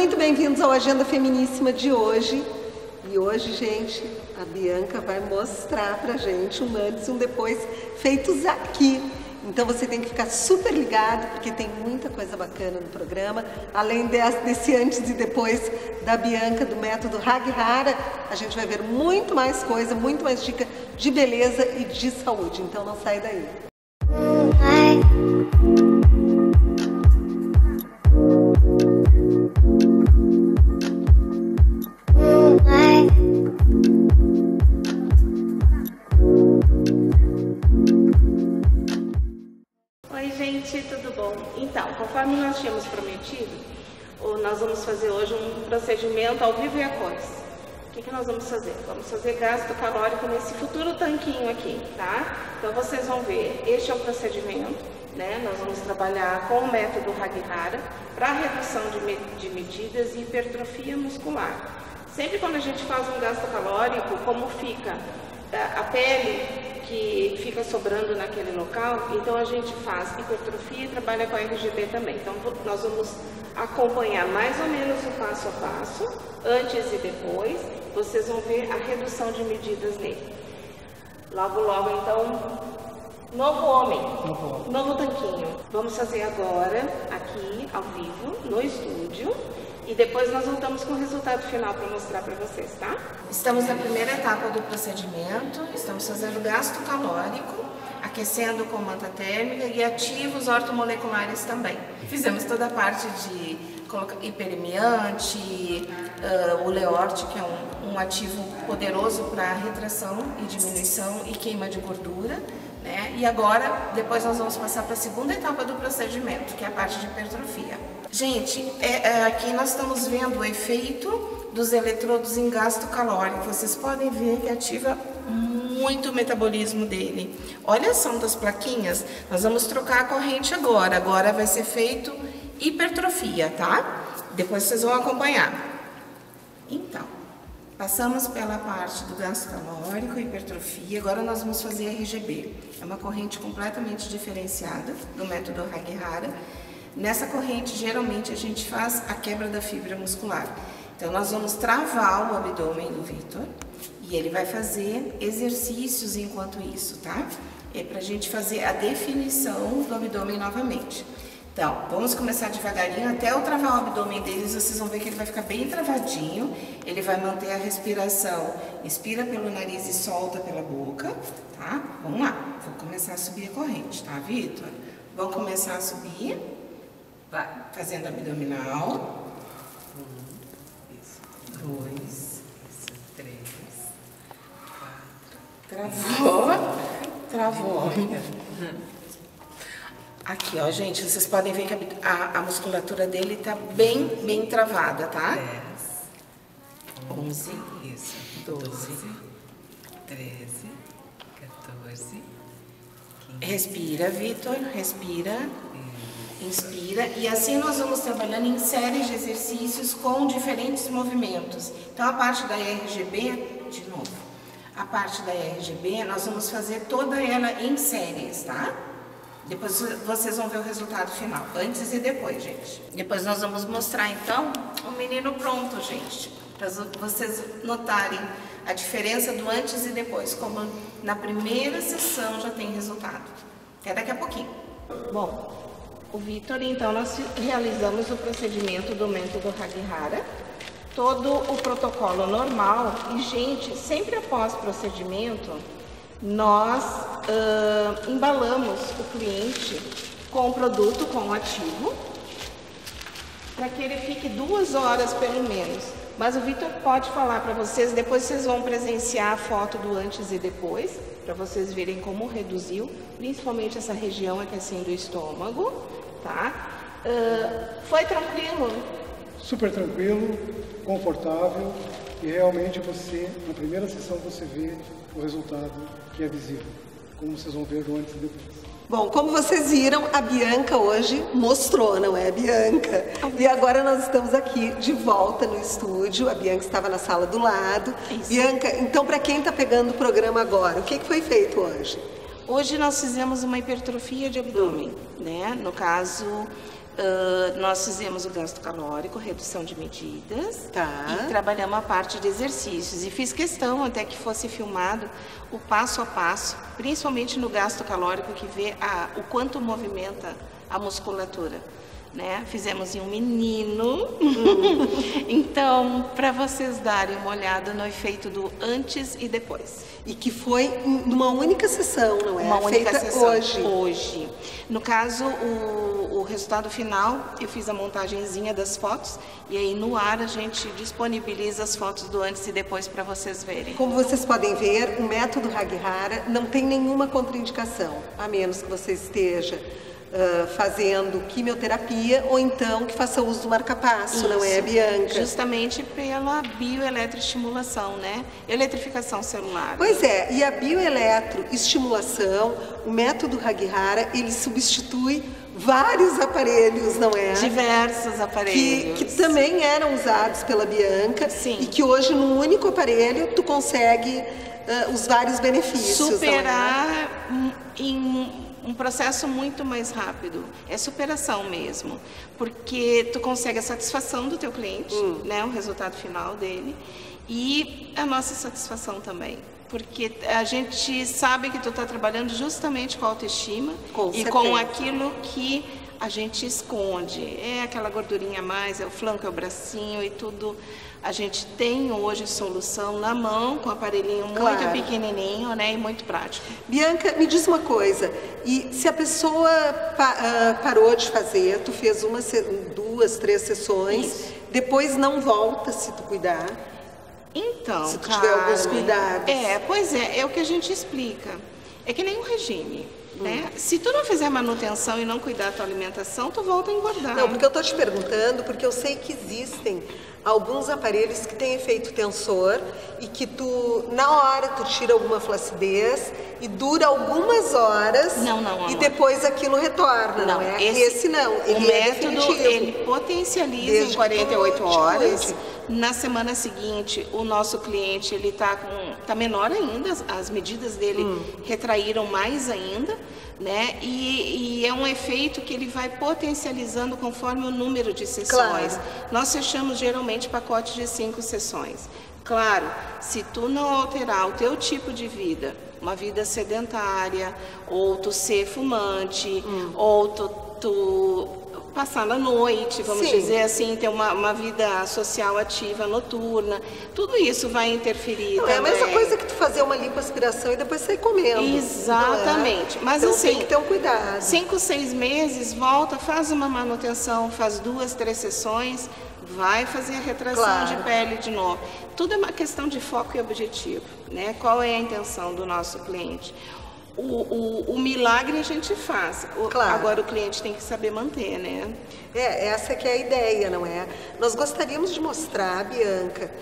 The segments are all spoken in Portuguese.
muito bem-vindos ao Agenda Feminíssima de hoje. E hoje, gente, a Bianca vai mostrar pra gente um antes e um depois feitos aqui. Então você tem que ficar super ligado, porque tem muita coisa bacana no programa. Além desse antes e depois da Bianca, do método Haghihara, a gente vai ver muito mais coisa, muito mais dica de beleza e de saúde. Então não sai daí. Oi gente, tudo bom? Então, conforme nós tínhamos prometido, nós vamos fazer hoje um procedimento ao vivo e a cores. O que nós vamos fazer? Vamos fazer gasto calórico nesse futuro tanquinho aqui, tá? Então vocês vão ver, este é o procedimento, né? Nós vamos trabalhar com o método Haghihara para redução de medidas e hipertrofia muscular. Sempre quando a gente faz um gasto calórico, como fica a pele que fica sobrando naquele local, então a gente faz hipertrofia e trabalha com a RGB também. Então nós vamos acompanhar mais ou menos o passo a passo, antes e depois, vocês vão ver a redução de medidas nele. Logo, logo, então, novo homem, novo tanquinho. Vamos fazer agora, aqui, ao vivo, no estúdio. E depois nós voltamos com o resultado final para mostrar para vocês, tá? Estamos na primeira etapa do procedimento, estamos fazendo gasto calórico, aquecendo com manta térmica e ativos ortomoleculares também. Fizemos toda a parte de hiperemiante, o Leort, que é um ativo poderoso para retração e diminuição e queima de gordura, né? E agora, depois nós vamos passar para a segunda etapa do procedimento, que é a parte de hipertrofia. Gente, aqui nós estamos vendo o efeito dos eletrodos em gasto calórico. Vocês podem ver que ativa muito o metabolismo dele. Olha a ação das plaquinhas. Nós vamos trocar a corrente agora. Agora vai ser feito hipertrofia, tá? Depois vocês vão acompanhar. Então, passamos pela parte do gasto calórico, hipertrofia. Agora nós vamos fazer RGB. É uma corrente completamente diferenciada do método Haghihara. Nessa corrente, geralmente, a gente faz a quebra da fibra muscular. Então, nós vamos travar o abdômen do Vitor e ele vai fazer exercícios enquanto isso, tá? É pra gente fazer a definição do abdômen novamente. Então, vamos começar devagarinho, até eu travar o abdômen deles, vocês vão ver que ele vai ficar bem travadinho. Ele vai manter a respiração, inspira pelo nariz e solta pela boca, tá? Vamos lá, vou começar a subir a corrente, tá, Vitor? Vamos começar a subir. Vai, fazendo abdominal. 1, 2, 3, 4. Travou. Aqui, ó, gente, vocês podem ver que a musculatura dele tá bem travada, tá? 10, 11, 12, 13, 14, 15. Respira, Vitor, respira. Inspira, e assim nós vamos trabalhando em séries de exercícios com diferentes movimentos. Então a parte da RGB, de novo, a parte da RGB nós vamos fazer toda ela em séries, tá? Depois vocês vão ver o resultado final, antes e depois, gente. Depois nós vamos mostrar então o menino pronto, gente, para vocês notarem a diferença do antes e depois, como na primeira sessão já tem resultado. Até daqui a pouquinho. Bom, o Vitor, então, nós realizamos o procedimento do método Haghihara, todo o protocolo normal. E, gente, sempre após procedimento, nós embalamos o cliente com o produto, com o ativo, para que ele fique 2 horas pelo menos. Mas o Vitor pode falar para vocês, depois vocês vão presenciar a foto do antes e depois, para vocês verem como reduziu, principalmente essa região aqui assim do estômago, tá? Foi tranquilo? Super tranquilo, confortável e realmente você, na primeira sessão, você vê o resultado que é visível, como vocês vão ver do antes e depois. Bom, como vocês viram, a Bianca hoje mostrou, não é, Bianca? E agora nós estamos aqui de volta no estúdio. A Bianca estava na sala do lado. Isso. Bianca, então para quem está pegando o programa agora, o que foi feito hoje? Hoje nós fizemos uma hipertrofia de abdômen, né? No caso, Nós fizemos o gasto calórico, redução de medidas, Tá. e trabalhamos a parte de exercícios. E fiz questão até que fosse filmado o passo a passo, principalmente no gasto calórico, que vê o quanto movimenta a musculatura. Né? Fizemos em um menino. Então, para vocês darem uma olhada no efeito do antes e depois. E que foi numa única sessão, não é? Uma única Feita sessão. hoje. No caso, o resultado final, eu fiz a montagenzinha das fotos e aí no ar a gente disponibiliza as fotos do antes e depois para vocês verem. Como vocês podem ver, o método Haghihara não tem nenhuma contraindicação, a menos que você esteja fazendo quimioterapia ou então que faça uso do marca-passo, não é, Bianca? Justamente pela bioeletroestimulação, né? Eletrificação celular. Pois é, e a bioeletroestimulação, o método Haghihara, ele substitui vários aparelhos, não é? Diversos aparelhos. Que também eram usados pela Bianca. Sim. E que hoje, num único aparelho, tu consegue os vários benefícios. Superar em um processo muito mais rápido. É superação mesmo. Porque tu consegue a satisfação do teu cliente, né? O resultado final dele. E a nossa satisfação também. Porque a gente sabe que tu está trabalhando justamente com a autoestima e com aquilo que a gente esconde. É aquela gordurinha a mais, é o flanco, é o bracinho e tudo. A gente tem hoje solução na mão, com um aparelhinho muito pequenininho, né, e muito prático. Bianca, me diz uma coisa, e se a pessoa parou de fazer, tu fez 1, 2, 3 sessões, depois não volta se tu cuidar? Então, se tu tiver alguns cuidados. Pois é o que a gente explica. É que nem um regime, né? Se tu não fizer manutenção e não cuidar da tua alimentação, tu volta a engordar. Não, porque eu tô te perguntando, porque eu sei que existem alguns aparelhos que têm efeito tensor e que tu, na hora, tu tira alguma flacidez e dura algumas horas e depois aquilo retorna, não é? Esse não, ele o método, ele potencializa em 48 horas. Na semana seguinte, o nosso cliente, ele tá menor ainda, as medidas dele retraíram mais ainda, né? E é um efeito que ele vai potencializando conforme o número de sessões. Nós fechamos geralmente pacotes de 5 sessões. Claro, se tu não alterar o teu tipo de vida, uma vida sedentária, ou tu ser fumante, ou tu passar na noite, vamos dizer assim, ter uma vida social ativa noturna, tudo isso vai interferir também. É a mesma coisa que tu fazer uma lipoaspiração e depois sair comendo. Exatamente. Mas então, assim, tem que ter um cuidado. 5, 6 meses, volta, faz uma manutenção, faz 2, 3 sessões, vai fazer a retração de pele de novo. Tudo é uma questão de foco e objetivo, né? Qual é a intenção do nosso cliente? O milagre a gente faz, agora o cliente tem que saber manter, né? Essa que é a ideia, não é? Nós gostaríamos de mostrar, Bianca,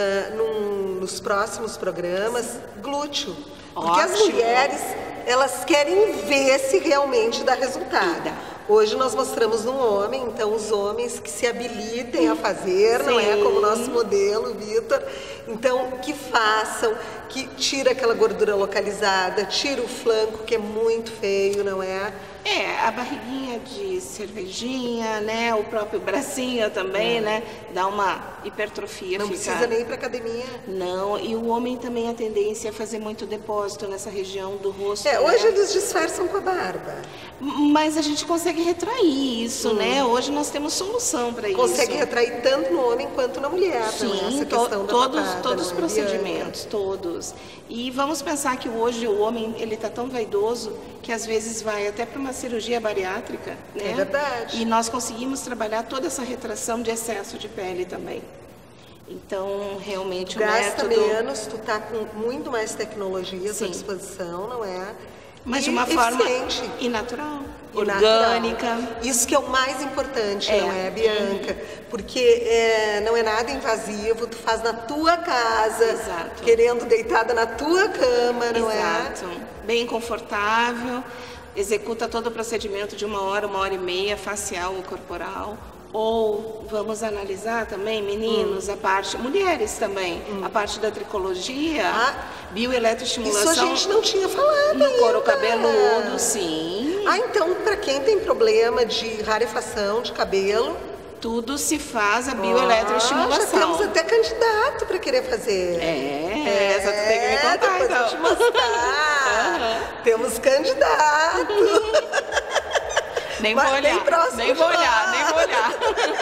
nos próximos programas, glúteo. Porque as mulheres, elas querem ver se realmente dá resultado. Hoje nós mostramos num homem, então os homens que se habilitem a fazer, não é? Como o nosso modelo, Vitor. Então, que façam, que tira aquela gordura localizada, tira o flanco, que é muito feio, não é? A barriguinha de cervejinha, né? O próprio bracinho também, né? Dá uma hipertrofia. Não precisa nem ir para academia. Não, e o homem também a tendência é fazer muito depósito nessa região do rosto. Hoje eles disfarçam com a barba. Mas a gente consegue retrair isso, né? Hoje nós temos solução para isso. Consegue retrair tanto no homem quanto na mulher. Sim, essa questão todos os procedimentos, todos. E vamos pensar que hoje o homem, ele está tão vaidoso que às vezes vai até para uma cirurgia bariátrica, né? É verdade. E nós conseguimos trabalhar toda essa retração de excesso de pele também. Então, realmente, tu gasta menos, tu tá com muito mais tecnologia à sua disposição, não é? Mas de uma forma e natural, orgânica. Isso que é o mais importante, não é, Bianca? Porque não é nada invasivo, tu faz na tua casa, querendo deitada na tua cama, não é? Bem confortável, executa todo o procedimento de 1 hora, 1 hora e meia, facial ou corporal. Ou vamos analisar também, meninos, a parte, mulheres também, a parte da tricologia, bioeletroestimulação. Isso a gente não tinha falado no couro cabeludo, sim. Sim. Então, para quem tem problema de rarefação de cabelo... Tudo se faz a bioeletroestimulação. Já temos até candidato para querer fazer. Essa tu tem que me contar, depois então. eu te mostrar. Temos candidato. Nem vou olhar, nem vou olhar.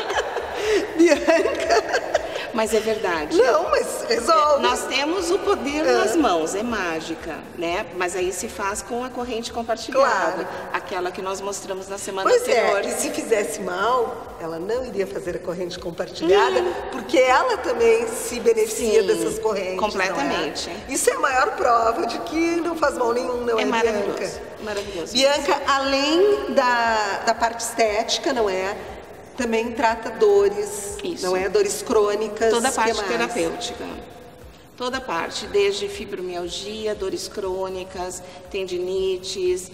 Bianca... Mas é verdade. Não, mas resolve. Nós temos o poder nas mãos, é mágica, né? Mas aí se faz com a corrente compartilhada. Claro. Aquela que nós mostramos na semana Pois anterior. e se fizesse mal, ela não iria fazer a corrente compartilhada, porque ela também se beneficia dessas correntes. Completamente. Não é? Isso é a maior prova de que não faz mal nenhum, não é, maravilhoso, Bianca? Maravilhoso. Bianca, além da parte estética, não é? Também trata dores, não é? Dores crônicas. Toda a parte terapêutica. Toda a parte, desde fibromialgia, dores crônicas, tendinites,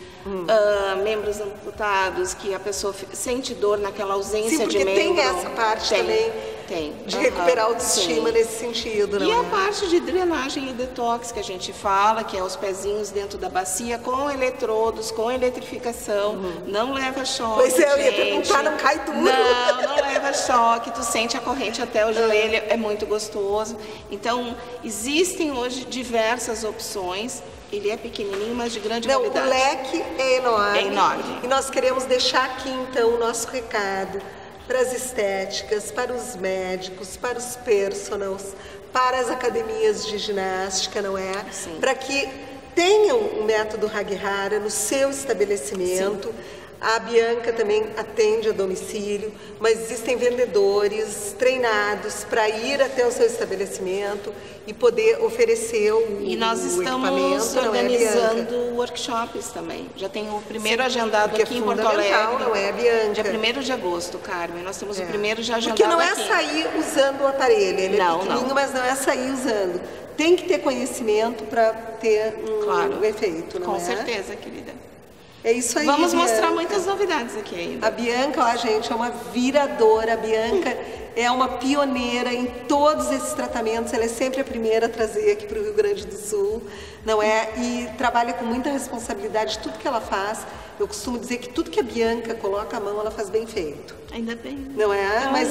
membros amputados, que a pessoa sente dor naquela ausência de membro. Tem essa parte também de recuperar a autoestima nesse sentido, não é? E a parte de drenagem e detox que a gente fala, que é os pezinhos dentro da bacia, com eletrodos, com eletrificação, não leva choque. Pois é, eu ia perguntar, não cai duro. Não leva choque, tu sente a corrente até o joelho, é muito gostoso. Então, existem hoje diversas opções. Ele é pequenininho, mas de grande qualidade. O leque é enorme. É enorme. E nós queremos deixar aqui, então, o nosso recado para as estéticas, para os médicos, para os personals, para as academias de ginástica, não é? Sim. Para que tenham o método Haghihara no seu estabelecimento. Sim. A Bianca também atende a domicílio, mas existem vendedores treinados para ir até o seu estabelecimento e poder oferecer o equipamento. E nós estamos organizando workshops também. Já tem o primeiro agendado aqui em Porto Alegre. Não é, Bianca? Dia 1º de agosto, Carmen. Nós temos o primeiro já agendado aqui. Porque não é aqui. sair usando o aparelho. Ele é pequenininho, mas não é sair usando. Tem que ter conhecimento para ter um efeito, não é? Com certeza, querida. É isso aí, Vamos Bianca. mostrar muitas novidades aqui ainda. A Bianca, ó, gente, é uma viradora. A Bianca é uma pioneira em todos esses tratamentos. Ela é sempre a primeira a trazer aqui para o Rio Grande do Sul, não é? E trabalha com muita responsabilidade. Tudo que ela faz, eu costumo dizer que tudo que a Bianca coloca a mão, ela faz bem feito. Ainda bem. Não é? Mas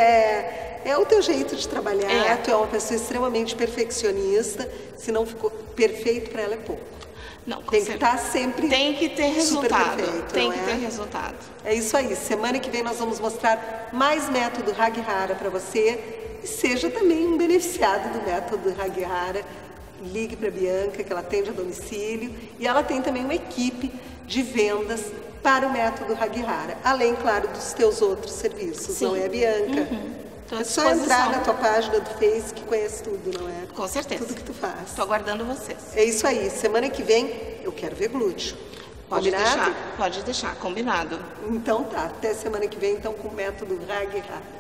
é o teu jeito de trabalhar. Tu é uma pessoa extremamente perfeccionista. Se não ficou perfeito, para ela é pouco. Não, tem que estar sempre tem que ter resultado. Perfeito, tem que ter resultado. É isso aí. Semana que vem nós vamos mostrar mais método Haghihara para você e seja também um beneficiado do método Haghihara. Ligue para a Bianca, que ela atende a domicílio, e ela tem também uma equipe de vendas para o método Haghihara, além, claro, dos teus outros serviços, não é, Bianca? É só entrar na tua página do Face que conhece tudo, não é? Com certeza. Tudo que tu faz. Estou aguardando vocês. É isso aí. Semana que vem eu quero ver glúteo. Combinado? Pode deixar. Combinado. Então tá. Até semana que vem, então, com o método Haghihara.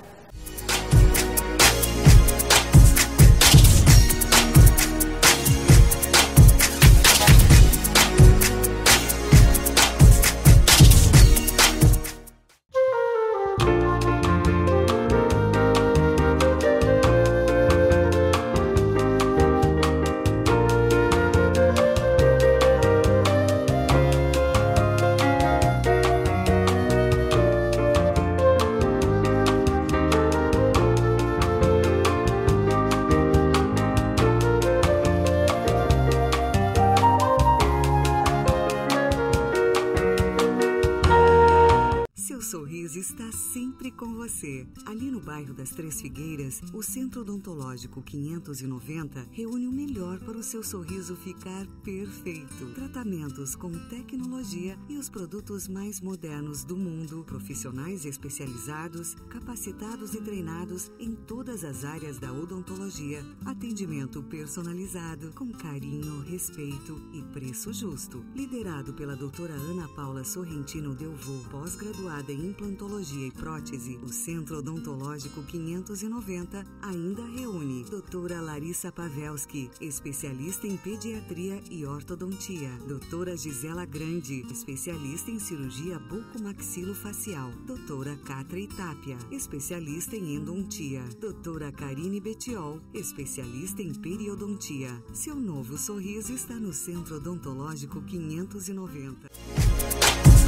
Está sempre com você. Ali no bairro das Três Figueiras, o Centro Odontológico 590 reúne o melhor para o seu sorriso ficar perfeito. Tratamentos com tecnologia e os produtos mais modernos do mundo, profissionais especializados, capacitados e treinados em todas as áreas da odontologia, atendimento personalizado, com carinho, respeito e preço justo. Liderado pela doutora Ana Paula Sorrentino Delvaux, pós-graduada em implantologia e prótese, o Centro Odontológico 590 ainda reúne doutora Larissa Pavelski, especialista em pediatria e ortodontia, doutora Gisela Grande, especialista em cirurgia bucomaxilofacial, doutora Catra Itápia, especialista em endodontia, doutora Karine Betiol, especialista em periodontia. Seu novo sorriso está no Centro Odontológico 590.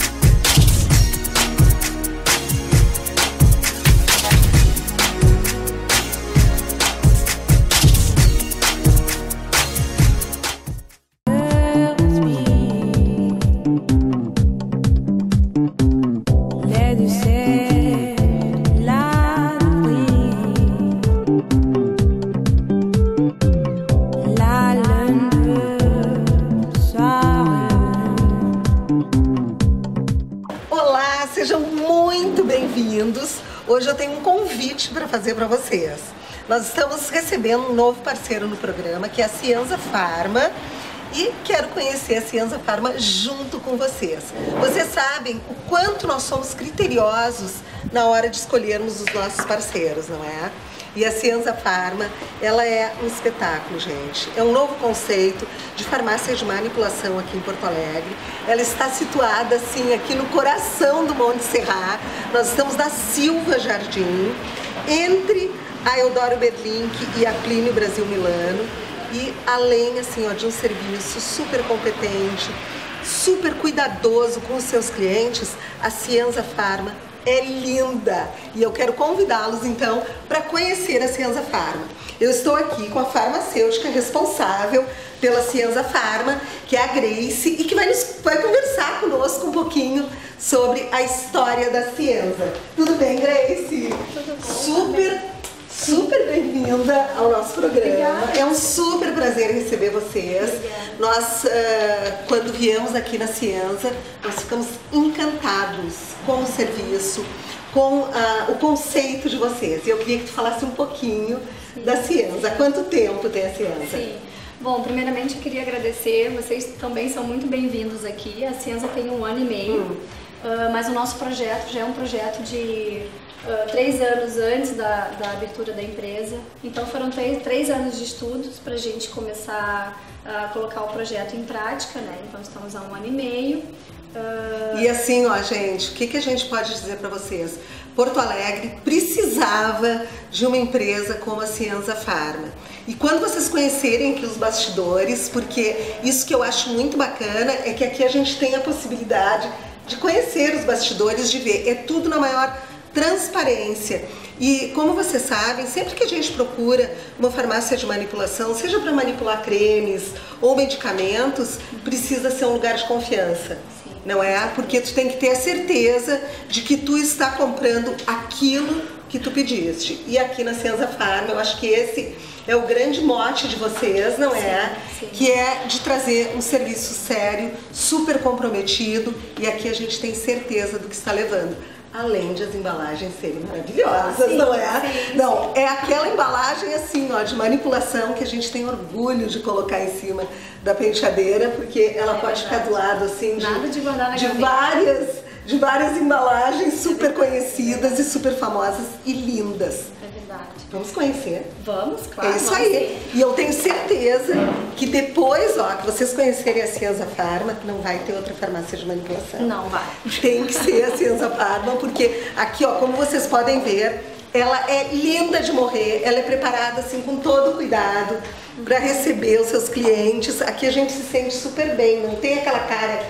sejam muito bem-vindos. Hoje eu tenho um convite para fazer para vocês. Nós estamos recebendo um novo parceiro no programa, que é a Cienza Pharma, e quero conhecer a Cienza Pharma junto com vocês. Vocês sabem o quanto nós somos criteriosos na hora de escolhermos os nossos parceiros, não é? E a Cienza Pharma, ela é um espetáculo, gente. É um novo conceito de farmácia de manipulação aqui em Porto Alegre. Ela está situada, assim, aqui no coração do Monte Serra. Nós estamos na Silva Jardim, entre a Eudoro Berlink e a Plínio Brasil Milano. E além, assim, ó, de um serviço super competente, super cuidadoso com os seus clientes, a Cienza Pharma é linda, e eu quero convidá-los então para conhecer a Cienza Pharma. Eu estou aqui com a farmacêutica responsável pela Cienza Pharma, que é a Grace, e que vai conversar conosco um pouquinho sobre a história da Cienza. Tudo bem, Grace? Tudo bom? Super bem-vinda ao nosso programa. Obrigada. É um super prazer receber vocês. Obrigada. Nós, quando viemos aqui na Cienza, nós ficamos encantados com o serviço, com o conceito de vocês. E eu queria que tu falasse um pouquinho da Cienza. Há quanto tempo tem a Cienza? Sim. Bom, primeiramente eu queria agradecer. Vocês também são muito bem-vindos aqui. A Cienza tem 1 ano e meio, mas o nosso projeto já é um projeto de 3 anos antes da abertura da empresa. Então foram 3 anos de estudos para a gente começar a colocar o projeto em prática, né? Então estamos há 1 ano e meio. E assim, ó, gente, o que a gente pode dizer para vocês? Porto Alegre precisava de uma empresa como a Cienza Pharma. E quando vocês conhecerem aqui os bastidores, porque isso que eu acho muito bacana é que aqui a gente tem a possibilidade de conhecer os bastidores, de ver. É tudo na maior transparência. E como vocês sabem, sempre que a gente procura uma farmácia de manipulação, seja para manipular cremes ou medicamentos, precisa ser um lugar de confiança. Sim. Não é? Porque tu tem que ter a certeza de que tu está comprando aquilo que tu pediste. E aqui na Cienza Pharma, eu acho que esse é o grande mote de vocês, não é? Sim. Que é de trazer um serviço sério, super comprometido, e aqui a gente tem certeza do que está levando. Além de as embalagens serem maravilhosas, Sim, não é? sim, não, é aquela embalagem assim, ó, de manipulação que a gente tem orgulho de colocar em cima da penteadeira, porque ela pode ficar do lado assim Nada de guardar na de várias embalagens super conhecidas e super famosas e lindas. É verdade. Vamos conhecer? Vamos, claro. É isso aí. E eu tenho certeza que depois, ó, que vocês conhecerem a Cienza Pharma, não vai ter outra farmácia de manipulação. Não vai. Tem que ser a Cienza Pharma, porque aqui, ó, como vocês podem ver, ela é linda de morrer, ela é preparada assim com todo cuidado para receber os seus clientes. Aqui a gente se sente super bem, não tem aquela cara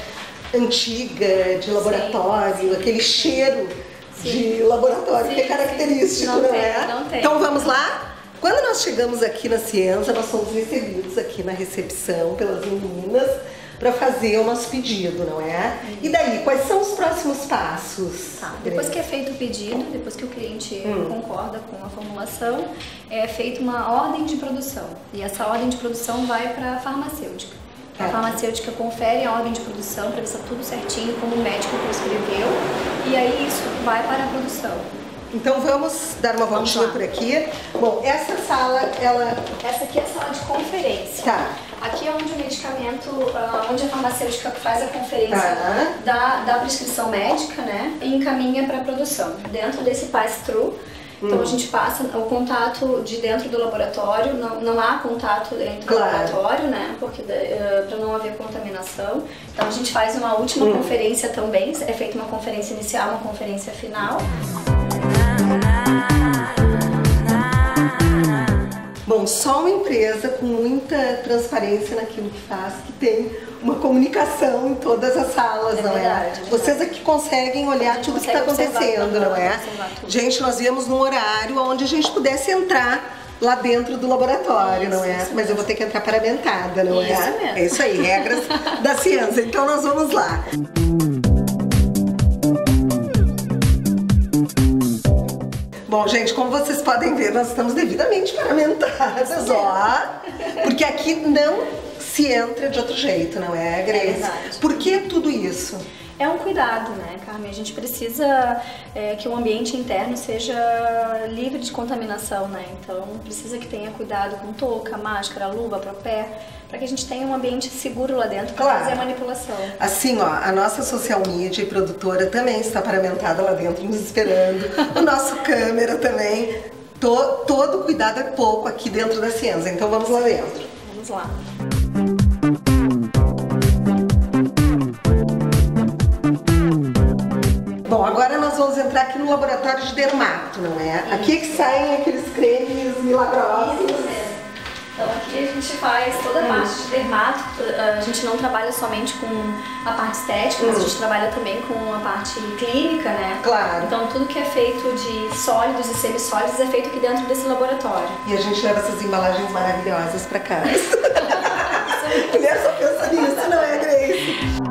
antiga de laboratório, aquele cheiro de laboratório que é característico, não é? Não tem. Então vamos lá? Quando nós chegamos aqui na Cienza, nós fomos recebidos aqui na recepção pelas meninas para fazer o nosso pedido, não é? E daí, quais são os próximos passos? Tá. Depois que é feito o pedido, depois que o cliente concorda com a formulação, é feita uma ordem de produção. E essa ordem de produção vai para a farmacêutica. A farmacêutica confere a ordem de produção para ver se está tudo certinho, como o médico prescreveu, e aí isso vai para a produção. Então vamos dar uma voltinha por aqui. Bom, essa sala, Essa aqui é a sala de conferência. Tá. Aqui é onde o medicamento, onde a farmacêutica faz a conferência da prescrição médica, né, e encaminha para a produção. Dentro desse pass-through, então a gente passa o contato de dentro do laboratório, não há contato entre o laboratório, né, porque para não haver contaminação. Então a gente faz uma última conferência também, é feita uma conferência inicial, uma conferência final. Bom, só uma empresa com muita transparência naquilo que faz, que tem uma comunicação em todas as salas, não é? Vocês aqui conseguem olhar tudo que está acontecendo, não é? Gente, nós íamos num horário onde a gente pudesse entrar lá dentro do laboratório, não é? Mas eu vou ter que entrar paramentada, não é? Isso mesmo. É isso aí, regras da Cienza. Então nós vamos lá. Bom, gente, como vocês podem ver, nós estamos devidamente paramentadas, ó. Porque aqui não se entra de outro jeito, não é, Grace? É verdade. Por que tudo isso? É um cuidado, né, Carmen? A gente precisa que o ambiente interno seja livre de contaminação, né? Então precisa que tenha cuidado com touca, máscara, luva, propé, para que a gente tenha um ambiente seguro lá dentro para fazer a manipulação. Assim, ó, a nossa social media e produtora também está paramentada lá dentro, nos esperando. O nosso câmera também. Todo cuidado é pouco aqui dentro da Cienza. Então vamos lá dentro. Vamos lá. Bom, agora nós vamos entrar aqui no laboratório de dermato, não é? Aqui é que saem aqueles cremes milagrosos. Isso mesmo. Então aqui a gente faz toda a parte de dermato, a gente não trabalha somente com a parte estética, mas a gente trabalha também com a parte clínica, né? Claro. Então tudo que é feito de sólidos e semissólidos é feito aqui dentro desse laboratório. E a gente leva essas embalagens maravilhosas pra casa. Mulher só pensa nisso, não é, Grace?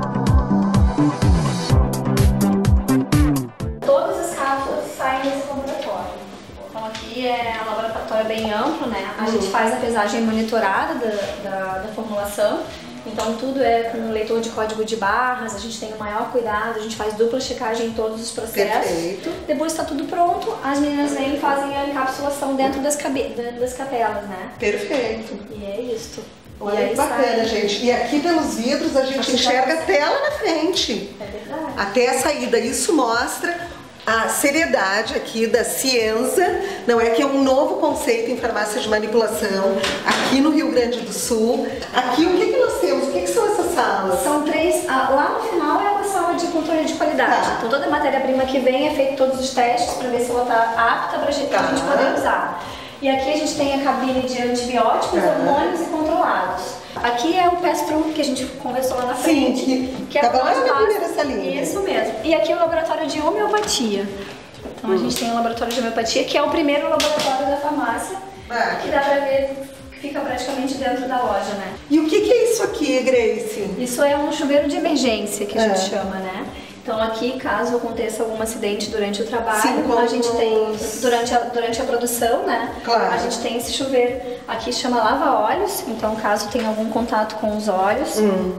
É um laboratório bem amplo, né? A gente faz a pesagem monitorada da formulação, então tudo é com leitor de código de barras, a gente tem o maior cuidado, a gente faz dupla checagem em todos os processos. Perfeito. Depois está tudo pronto, as meninas vêm e fazem a encapsulação dentro das capelas, né? Perfeito. E é isso. Olha que bacana, gente. E aqui pelos vidros a gente enxerga a tela na frente. É verdade. Até a saída. Isso mostra a seriedade aqui da Cienza, não é, que é um novo conceito em farmácia de manipulação aqui no Rio Grande do Sul. Aqui o que nós temos? O que são essas salas? São 3, lá no final é uma sala de controle de qualidade. Tá. Então toda a matéria-prima que vem é feito todos os testes para ver se ela está apta para a gente poder usar. E aqui a gente tem a cabine de antibióticos, hormônios e controlados. Aqui é o pass-through que a gente conversou lá na frente. Sim, que é tava lá na primeira salinha. Isso mesmo. E aqui é o laboratório de homeopatia. Então a gente tem o laboratório de homeopatia, que é o primeiro laboratório da farmácia, que dá pra ver que fica praticamente dentro da loja, né? E o que é isso aqui, Grace? Isso é um chuveiro de emergência, que a gente chama, né? Então aqui, caso aconteça algum acidente durante o trabalho, a gente tem, durante a produção, né? Claro. A gente tem esse chuveiro, aqui chama lava-olhos, então caso tenha algum contato com os olhos,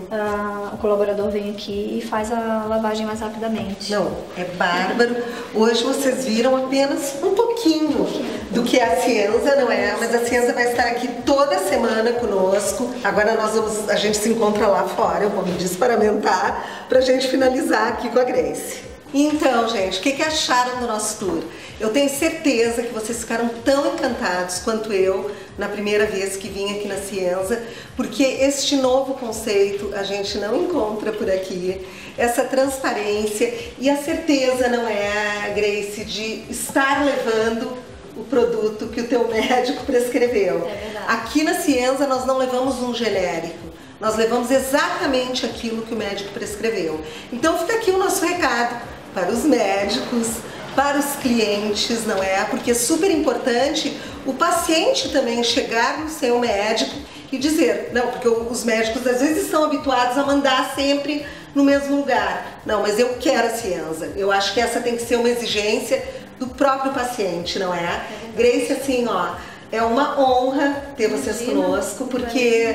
o colaborador vem aqui e faz a lavagem mais rapidamente. Não, é bárbaro. Hoje vocês viram apenas um pouquinho do que é a Cienza, não é? Mas a Cienza vai estar aqui toda semana conosco. Agora a gente se encontra lá fora, eu vou me desparamentar pra gente finalizar aqui com a Grace. Então, gente, o que acharam do nosso tour? Eu tenho certeza que vocês ficaram tão encantados quanto eu na primeira vez que vim aqui na Cienza, porque este novo conceito a gente não encontra por aqui, essa transparência e a certeza, não é, Grace, de estar levando o produto que o teu médico prescreveu. É verdade. Aqui na Cienza nós não levamos um genérico. Nós levamos exatamente aquilo que o médico prescreveu. Então fica aqui o nosso recado para os médicos, para os clientes, não é? Porque é super importante o paciente também chegar no seu médico e dizer, não, porque os médicos às vezes estão habituados a mandar sempre no mesmo lugar. Não, mas eu quero a Cienza. Eu acho que essa tem que ser uma exigência do próprio paciente, não é? Grace, assim, ó, é uma honra ter vocês conosco, porque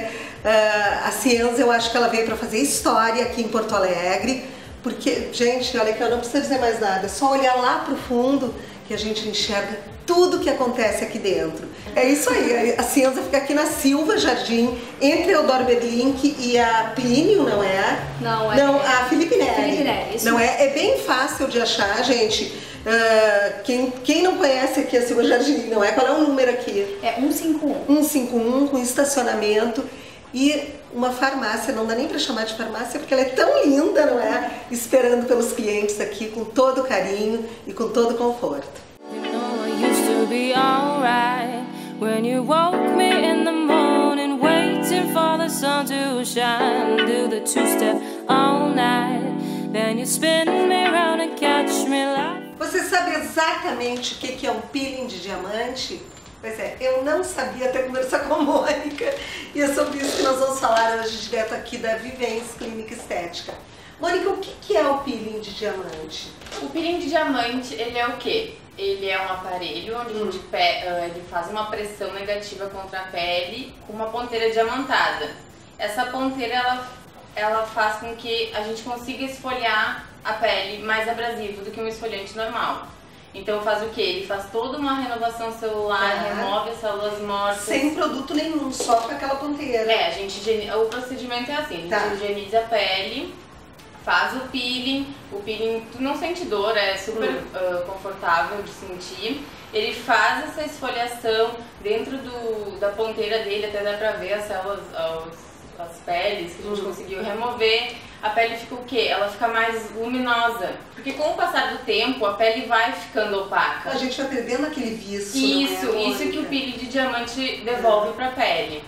a Cienza, eu acho que ela veio para fazer história aqui em Porto Alegre, porque, gente, olha que eu não preciso dizer mais nada, é só olhar lá pro fundo que a gente enxerga tudo que acontece aqui dentro. É isso aí, a Cienza fica aqui na Silva Jardim, entre a Eudoro Berlink e a Plínio, não é? Não, a Felipe Neri. Felipe Neri, isso não é? É bem fácil de achar, gente. Quem não conhece aqui a Silva Jardim, não é? Qual é o número aqui? É 151. 151, com estacionamento e uma farmácia, não dá nem para chamar de farmácia porque ela é tão linda, não é? Esperando pelos clientes aqui com todo carinho e com todo conforto. Be alright when you woke me in the morning, waiting for the sun to shine. Do the two-step all night, then you spin me round and catch me like. Você sabe exatamente o que é um peeling de diamante? Pois é, eu não sabia até conversar com a Mônica e é sobre isso que nós vamos falar hoje direto aqui da Vivens Clínica Estética. Mônica, o que é o peeling de diamante? O peeling de diamante, ele é o quê? Ele é um aparelho onde a gente ele faz uma pressão negativa contra a pele com uma ponteira diamantada. Essa ponteira ela ela faz com que a gente consiga esfoliar a pele mais abrasivo do que um esfoliante normal. Então faz o quê? Ele faz toda uma renovação celular, remove as células mortas. Sem produto nenhum, só com aquela ponteira. O procedimento é assim, a gente higieniza a pele, faz o peeling tu não sente dor, é super confortável de sentir. Ele faz essa esfoliação dentro da ponteira dele, até dá pra ver as células, as peles que a gente conseguiu remover. A pele fica o quê? Ela fica mais luminosa, porque com o passar do tempo a pele vai ficando opaca. A gente vai perdendo aquele viço. Isso que o peeling de diamante devolve pra pele.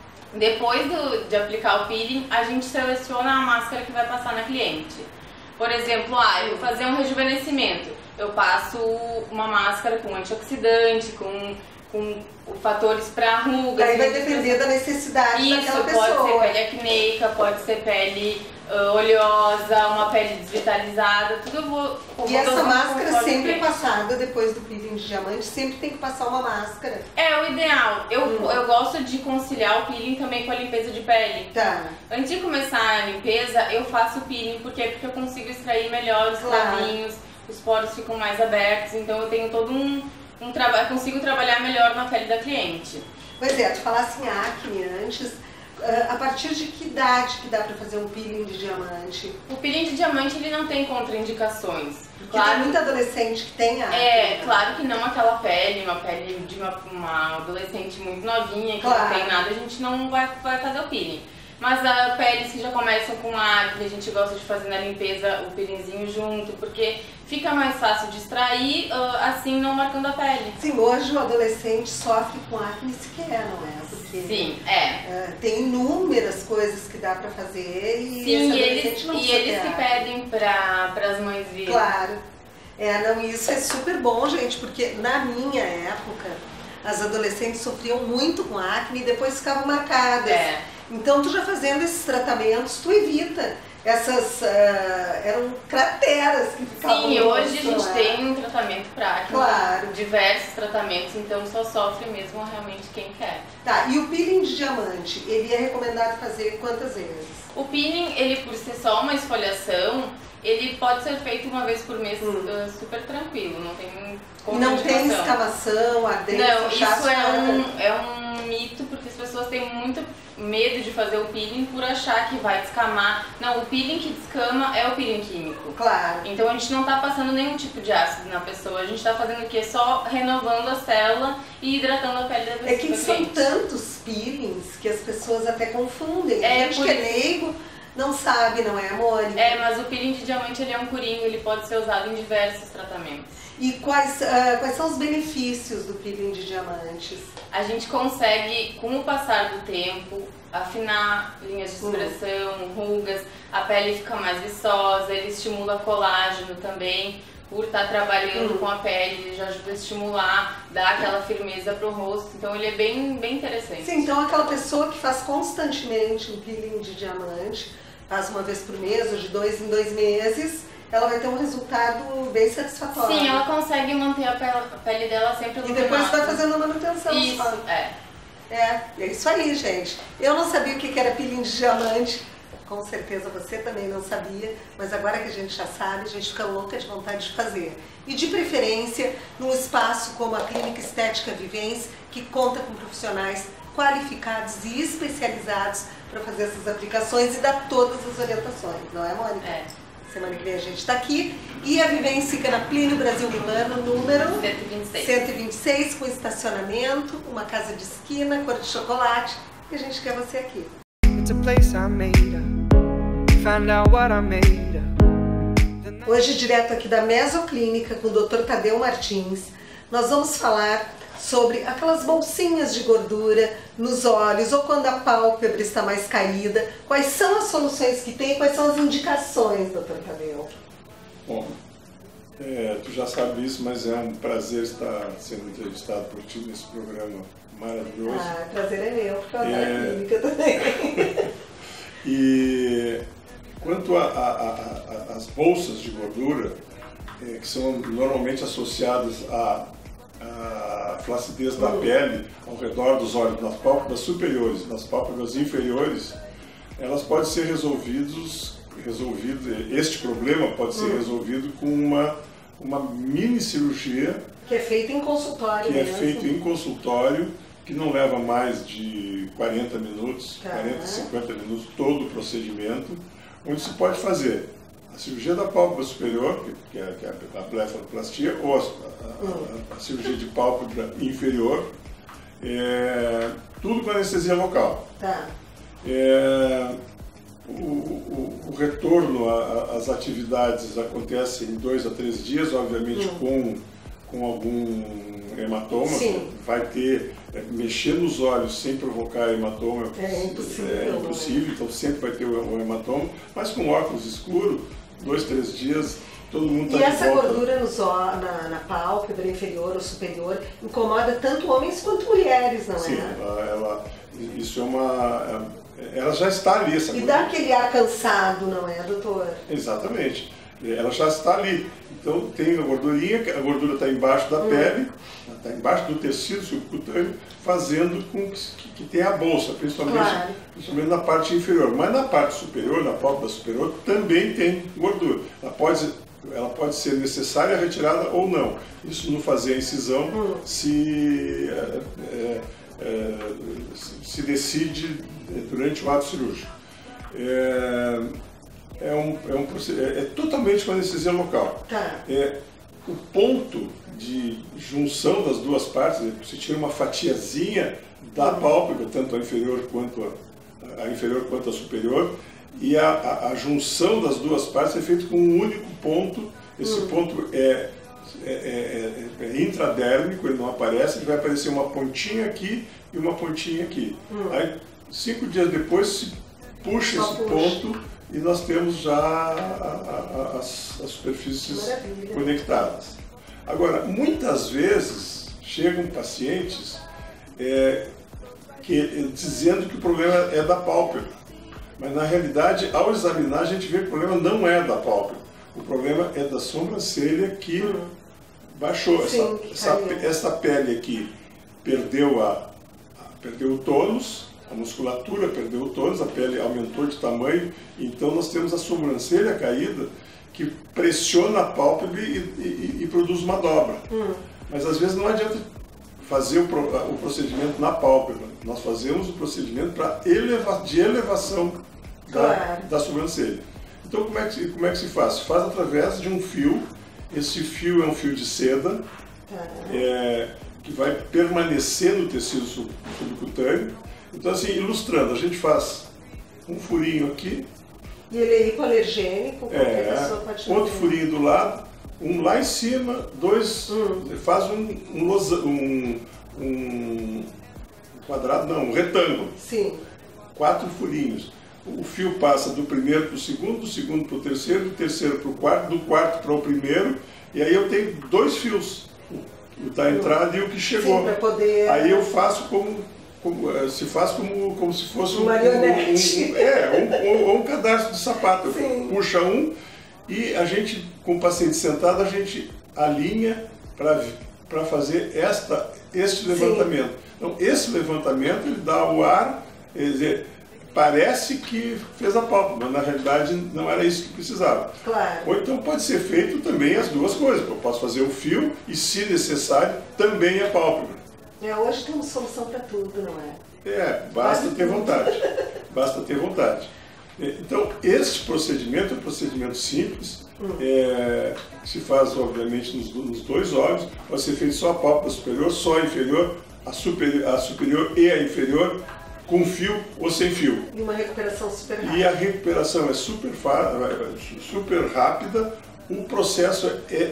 Depois de aplicar o peeling, a gente seleciona a máscara que vai passar na cliente. Por exemplo, eu vou fazer um rejuvenescimento. Eu passo uma máscara com antioxidante, com fatores para rugas. Aí vai depender da necessidade daquela pessoa. Isso, pode ser pele acneica, pode ser pele oleosa, uma pele desvitalizada, tudo eu vou... E essa máscara sempre passada depois do peeling de diamante, sempre tem que passar uma máscara. É o ideal. Eu gosto de conciliar o peeling também com a limpeza de pele. Tá. Antes de começar a limpeza, eu faço o peeling, porque eu consigo extrair melhor os clavinhos, os poros ficam mais abertos, então eu tenho todo um trabalho, consigo trabalhar melhor na pele da cliente. Pois é, tu falasse em acne antes, a partir de que idade que dá pra fazer um peeling de diamante? O peeling de diamante ele não tem contraindicações. Porque tem muita adolescente que tem acne. Claro que não aquela pele, uma pele de uma adolescente muito novinha, que não tem nada, a gente não vai fazer o peeling. Mas as peles que já começam com acne, a gente gosta de fazer na limpeza o peelingzinho junto, porque fica mais fácil de extrair, assim não marcando a pele. Sim, hoje o adolescente sofre com acne sequer, não é? Porque sim, tem inúmeras coisas que dá pra fazer e sim, eles que pedem para as mães virem. Claro. Não, isso é super bom, gente, porque na minha época as adolescentes sofriam muito com acne e depois ficavam marcadas. Então, tu já fazendo esses tratamentos, tu evita essas... eram crateras que ficavam... Sim, hoje a gente tem um tratamento para acne, diversos tratamentos, então só sofre mesmo realmente quem quer. Tá, e o peeling de diamante, ele é recomendado fazer quantas vezes? O peeling, ele por ser só uma esfoliação, ele pode ser feito uma vez por mês super tranquilo, não tem não tem escamação, ardência, não, isso é um mito, porque as pessoas têm muito medo de fazer o peeling por achar que vai descamar. Não, o peeling que descama é o peeling químico. Claro. Então a gente não tá passando nenhum tipo de ácido na pessoa, a gente tá fazendo o quê? Só renovando a célula e hidratando a pele da pessoa. É que são tantos peelings que as pessoas até confundem. A gente que é leigo não sabe, não é, Mônica? Mas o peeling de diamante ele é um curinho, ele pode ser usado em diversos tratamentos. E quais são os benefícios do peeling de diamantes? A gente consegue, com o passar do tempo, afinar linhas de expressão, rugas, a pele fica mais viçosa, ele estimula colágeno também. Por estar trabalhando com a pele, ele já ajuda a estimular, dá aquela firmeza pro rosto, então ele é bem interessante. Sim, então aquela pessoa que faz constantemente um peeling de diamante, faz uma vez por mês ou de 2 em 2 meses, ela vai ter um resultado bem satisfatório. Sim, ela consegue manter a pele dela sempre luminosa. E depois vai fazendo a manutenção. Isso, é isso aí, gente. Eu não sabia o que era peeling de diamante. Com certeza você também não sabia, mas agora que a gente já sabe, a gente fica louca de vontade de fazer. E de preferência, num espaço como a Clínica Estética Vivens, que conta com profissionais qualificados e especializados para fazer essas aplicações e dar todas as orientações, não é, Mônica? Semana que vem a gente está aqui. E a Vivens fica na Plínio Brasil Milano, número 126, com estacionamento, uma casa de esquina, cor de chocolate. E a gente quer você aqui. Hoje, direto aqui da Mesoclínica, com o Dr. Tadeu Martins, nós vamos falar sobre aquelas bolsinhas de gordura nos olhos ou quando a pálpebra está mais caída. Quais são as soluções que tem e quais são as indicações, Dr. Tadeu? Bom, tu já sabe isso, mas é um prazer estar sendo entrevistado por ti nesse programa maravilhoso. Prazer é meu, porque eu ando na clínica também. E quanto às bolsas de gordura, que são normalmente associadas à flacidez da pele ao redor dos olhos, nas pálpebras superiores, nas pálpebras inferiores, elas podem ser este problema pode ser resolvido com uma mini cirurgia que é feita em consultório. Que é feito em consultório, que não leva mais de 40 minutos, 40, 50 minutos, todo o procedimento, onde se pode fazer a cirurgia da pálpebra superior, que é a blefaroplastia, ou a cirurgia de pálpebra inferior, tudo com anestesia local. O retorno às atividades acontece em 2 a 3 dias, obviamente com algum hematoma. Sim. Vai ter, mexer nos olhos sem provocar hematoma é impossível, então sempre vai ter o hematoma, mas com óculos escuro, 2, 3 dias, todo mundo está de volta. E essa gordura na pálpebra inferior ou superior incomoda tanto homens quanto mulheres, não é? Sim, isso ela já está ali, essa gordura. E dá aquele ar cansado, não é, doutor? Exatamente. Ela já está ali. Então tem a gordurinha, a gordura está embaixo da pele, está embaixo do tecido subcutâneo, fazendo com que tenha a bolsa, principalmente na parte inferior. Mas na parte superior, na pálpebra superior, também tem gordura. Ela pode ser necessária a retirada ou não. Isso não fazer a incisão se decide durante o ato cirúrgico. É totalmente com anestesia local. O ponto de junção das duas partes, você tira uma fatiazinha da pálpebra, tanto a inferior quanto a superior, e a junção das duas partes é feita com um único ponto. Esse ponto é intradérmico, ele não aparece, ele vai aparecer uma pontinha aqui e uma pontinha aqui. Aí, 5 dias depois, se puxa esse ponto e nós temos já as superfícies conectadas. Agora, muitas vezes chegam pacientes dizendo que o problema é da pálpebra, mas na realidade, ao examinar, a gente vê que o problema não é da pálpebra. O problema é da sobrancelha que baixou. Essa pele aqui perdeu o tônus, a musculatura perdeu o tônus, a pele aumentou de tamanho, então nós temos a sobrancelha caída que pressiona a pálpebra e produz uma dobra. Mas às vezes não adianta fazer o procedimento na pálpebra, nós fazemos o procedimento de elevação da sobrancelha. Então como é que se faz? Se faz através de um fio. Esse fio é um fio de seda que vai permanecer no tecido subcutâneo. Então assim, ilustrando, a gente faz um furinho aqui. E ele é hipoalergênico, qualquer pessoa pode fazer. Outro furinho do lado, um lá em cima, 2, faz um quadrado, não, um retângulo. Sim. 4 furinhos. O fio passa do primeiro para o segundo, do segundo para o terceiro, do terceiro para o quarto, do quarto para o primeiro, e aí eu tenho 2 fios, o da entrada e o que chegou. Sim, para poder... Aí eu faço como se fosse um marionete. Um cadastro de sapato. Puxa um e a gente, com o paciente sentado, a gente alinha para fazer este levantamento. Então, esse levantamento ele dá o ar, quer dizer, parece que fez a pálpebra, mas na realidade não era isso que precisava. Claro. Ou então pode ser feito também as duas coisas. Eu posso fazer o fio e, se necessário, também a pálpebra. Hoje temos solução para tudo, não é? Basta ter vontade. Basta ter vontade. Então, este procedimento é um procedimento simples, se faz, obviamente, nos 2 olhos, pode ser feito só a pálpebra superior, só a inferior, a superior e a inferior, com fio ou sem fio. E uma recuperação super rápida. E a recuperação é super rápida, o processo é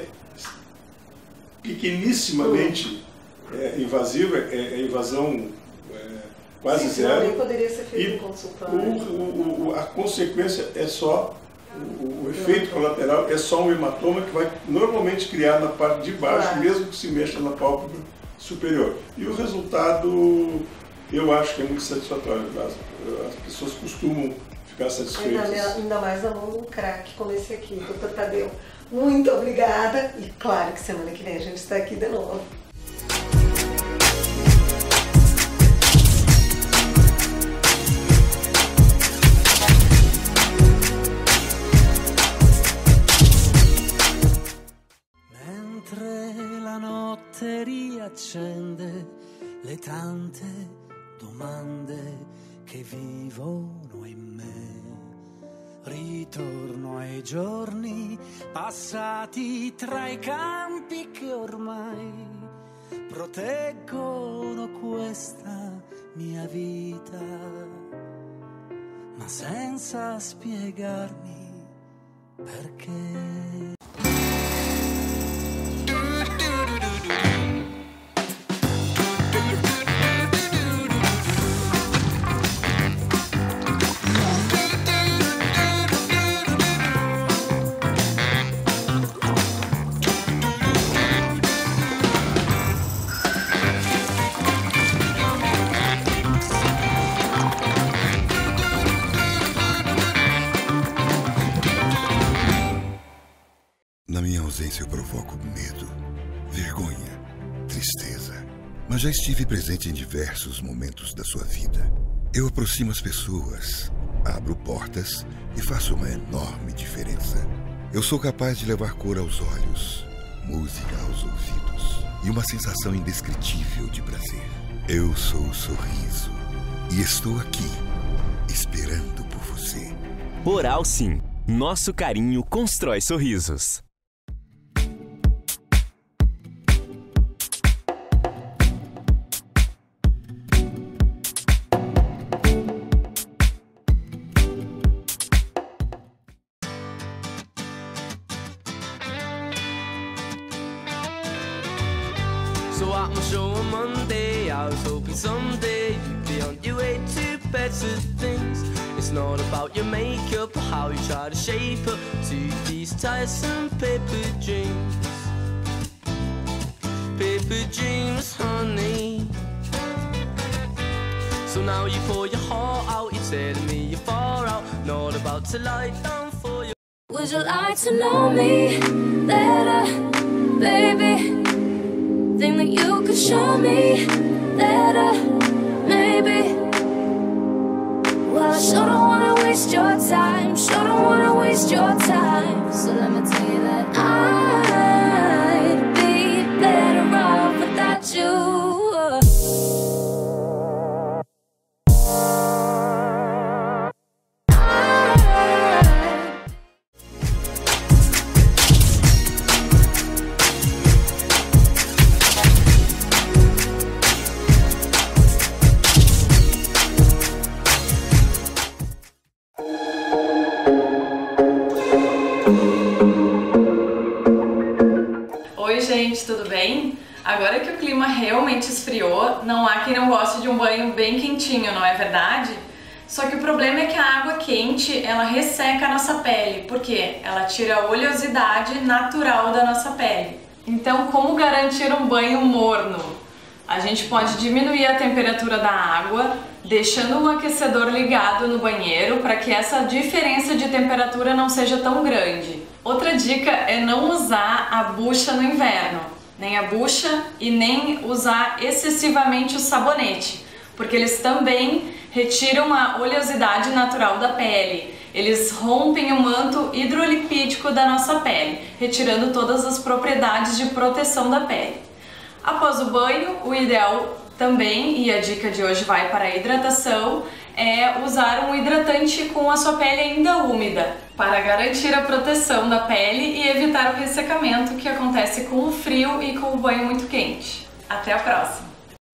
pequenissimamente invasivo, é invasão quase zero. Nem poderia ser feito em consultório. A consequência é só, o efeito colateral é só um hematoma que vai normalmente criar na parte de baixo, mesmo que se mexa na pálpebra superior. E o resultado, eu acho que é muito satisfatório. As pessoas costumam ficar satisfeitas. Ainda mais na mão de um craque como esse aqui, doutor Tadeu. Muito obrigada e claro que semana que vem a gente está aqui de novo. notte riaccende le tante domande che vivono in me. Ritorno ai giorni passati tra i campi che ormai proteggono questa mia vita, ma senza spiegarmi perché. Na minha ausência eu provoco medo, vergonha, tristeza. Mas já estive presente em diversos momentos da sua vida. Eu aproximo as pessoas, abro portas e faço uma enorme diferença. Eu sou capaz de levar cor aos olhos, música aos ouvidos e uma sensação indescritível de prazer. Eu sou o sorriso e estou aqui, esperando por você. Oral Sim. Nosso carinho constrói sorrisos. So at my show on Monday, I was hoping someday you'd be on your way to better things. It's not about your makeup or how you try to shape up to these tiresome paper dreams. Paper dreams, honey. So now you pour your heart out, you're telling me you're far out, not about to lie down for you. Would you like to know me better, baby? Think that you could show me better, maybe. Well, I sure don't wanna waste your time, sure don't wanna waste your time. So let me tell you that I'd be better off without you. Oi gente, tudo bem? Agora que o clima realmente esfriou, não há quem não goste de um banho bem quentinho, não é verdade? Só que o problema é que a água quente, ela resseca a nossa pele, porque ela tira a oleosidade natural da nossa pele. Então, como garantir um banho morno? A gente pode diminuir a temperatura da água, deixando um aquecedor ligado no banheiro para que essa diferença de temperatura não seja tão grande. Outra dica é não usar a bucha no inverno, nem a bucha e nem usar excessivamente o sabonete, porque eles também retiram a oleosidade natural da pele. Eles rompem o manto hidrolipídico da nossa pele, retirando todas as propriedades de proteção da pele. Após o banho, o ideal também, e a dica de hoje vai para a hidratação, é usar um hidratante com a sua pele ainda úmida, para garantir a proteção da pele e evitar o ressecamento que acontece com o frio e com o banho muito quente. Até a próxima!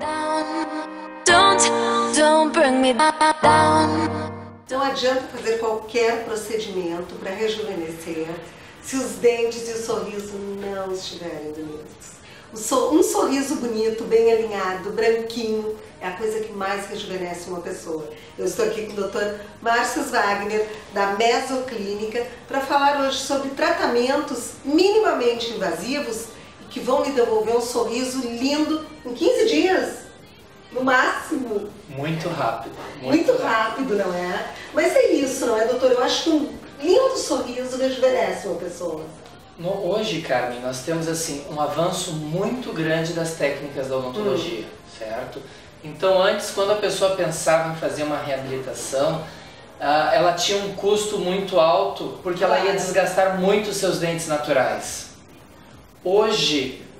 Não adianta fazer qualquer procedimento para rejuvenescer se os dentes e o sorriso não estiverem bonitos. Um sorriso bonito, bem alinhado, branquinho, é a coisa que mais rejuvenesce uma pessoa. Eu estou aqui com o Dr. Márcio Wagner, da Mesoclínica, para falar hoje sobre tratamentos minimamente invasivos e que vão lhe devolver um sorriso lindo em 15 dias, no máximo. Muito rápido. Muito rápido, não é? Mas é isso, não é, doutor? Eu acho que um lindo sorriso rejuvenesce uma pessoa. Hoje, Carmen, nós temos assim um avanço muito grande das técnicas da odontologia, certo? Então antes, quando a pessoa pensava em fazer uma reabilitação, ela tinha um custo muito alto porque ela ia desgastar muito os seus dentes naturais. Hoje,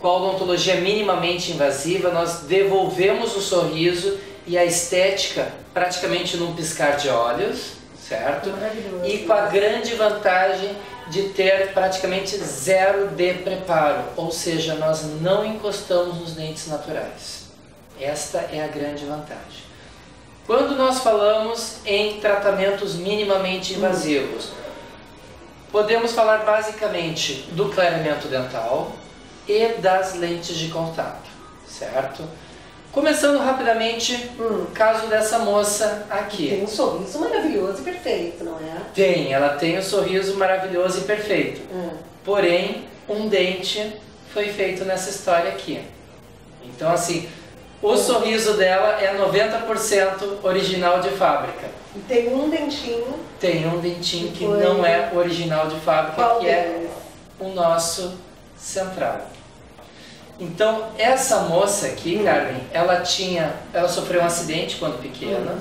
com a odontologia minimamente invasiva, nós devolvemos o sorriso e a estética praticamente num piscar de olhos, certo? Maravilhoso. E com a grande vantagem de ter praticamente zero de preparo, ou seja, nós não encostamos nos dentes naturais. Esta é a grande vantagem. Quando nós falamos em tratamentos minimamente invasivos, podemos falar basicamente do clareamento dental e das lentes de contato, certo? Começando rapidamente, o caso dessa moça aqui. Tem um sorriso maravilhoso e perfeito, não é? Tem, ela tem um sorriso maravilhoso e perfeito. Porém, um dente foi feito nessa história aqui. Então, assim, o sorriso dela é 90% original de fábrica. E tem um dentinho. Tem um dentinho que não é original de fábrica, Qual que é o nosso central. Então, essa moça aqui, Carmen, ela sofreu um acidente quando pequena.